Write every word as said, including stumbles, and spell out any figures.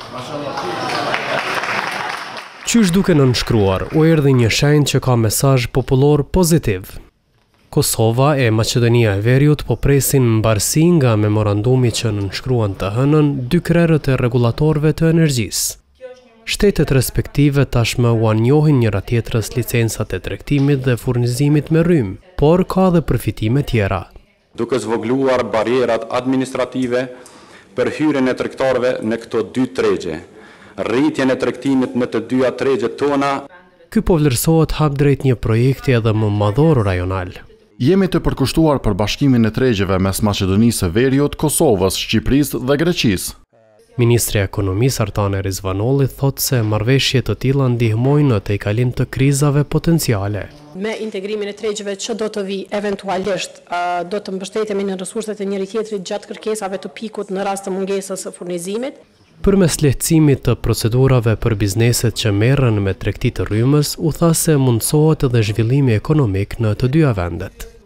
Qysh duke nënshkruar, u erdhi një shenjë që ka mesazh popullor pozitiv. Kosova e Maqedonia e Veriut po presin mbarsi nga memorandumi që nënshkruan të hënën dy krerët e rregullatorëve të energjisë. Shtetet respektive tashmë u anjohin njëra tjetrës licencat e tregtimit dhe furnizimit me rrymë, por ka dhe përfitime tjera. Duke zvogluar barierat administrative për hyrjen e tregtarëve në këto dy tregje, rritjen e tregtimit në të dyja tregjet tona. Ky po vlerësohet hap drejt një projekti edhe më madhor rajonal. Jemi të përkushtuar për bashkimin e tregjeve mes Maqedonisë së Veriut, Kosovës, Shqipërisë dhe Greqisë. Ministri i Ekonomisë Artane Rizvanolli thotë se marrëveshje të tilla ndihmojnë në tejkalim të krizave potenciale. Me integrimin e tregjeve që do të vi eventualisht do të mbështetemi në resurset e njëri tjetrit gjatë kërkesave të pikut në rast të mungesës së furnizimit. Përmes lehtësimit të procedurave për bizneset që merren me tregti të rrymës, u tha se mundsohet edhe zhvillimi ekonomik në të dyja vendet.